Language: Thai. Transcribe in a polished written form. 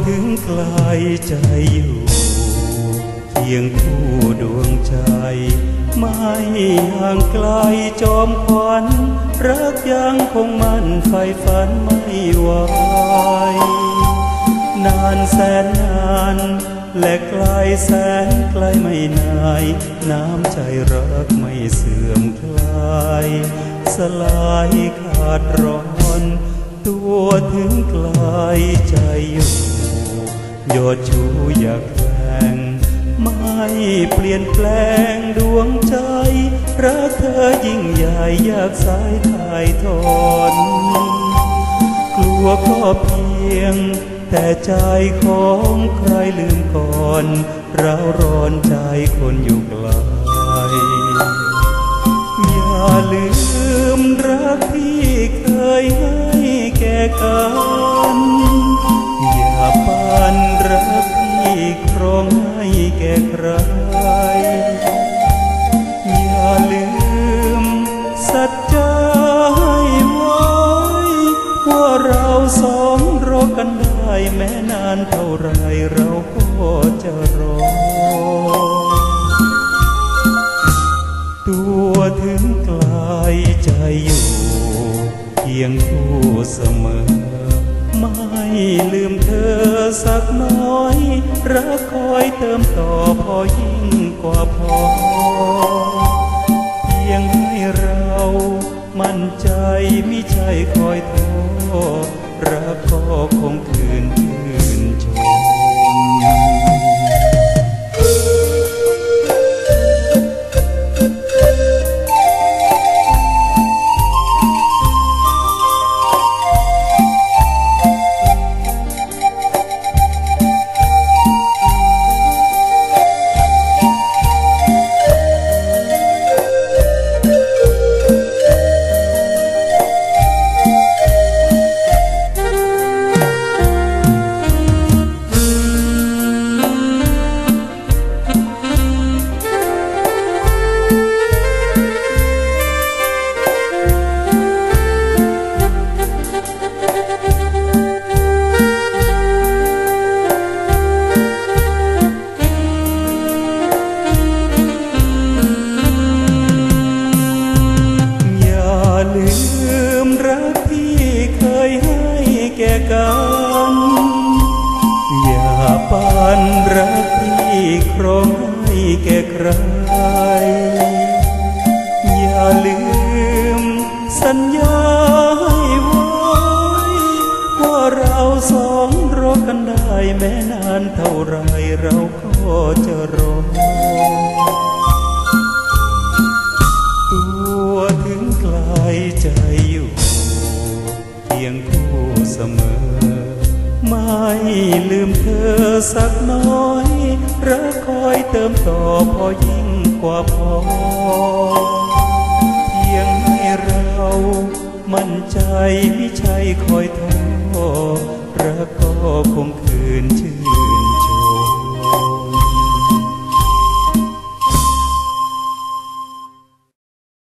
ถึงไกลใจอยู่เคียงคู่ดวงใจไม่ห่างไกลจอมขวัญรักยังคงมั่นไฟฝันไม่ไหวนานแสนนานและไกลแสนไกลไม่นายน้ำใจรักไม่เสื่อมคลายสลายขาดร้อนตัวถึงไกลใจอยู่ยอดชูอยากแกล้งไม่เปลี่ยนแปลงดวงใจรักเธอยิ่งใหญ่อยากสายถ่ายทอนกลัวก็เพียงแต่ใจของใครลืมก่อนเราร้อนใจคนอยู่ไกลอย่าลืมรักที่เคยให้แก่กันอย่าปันรักที่ครองให้แก่ใครอย่าลืมสัจจะให้ไว้ว่าเราสองรอกันได้แม้นานเท่าไรเราก็จะรอตัวถึงไกลใจอยู่เคียงคู่เสมอไม่ลืมเธอสักน้อยรักคอยเติมต่อพอยิ่งกว่าพอเพียงให้เรามั่นใจมิใช่คอยท้อรักก็คงคืนชมอย่าปันรักที่ครองให้แก่ใครอย่าลืมสัญญาให้ไว้ว่าเราสองรอกันได้แม้นานเท่าไรเราก็จะรอตัวถึงไกลใจอยู่เคียงคู่เสมอไม่ลืมเธอสักน้อยรักคอยเติมต่อพอยิ่งกว่าพอเพียงให้เรามั่นใจไม่ใช่คอยท้อ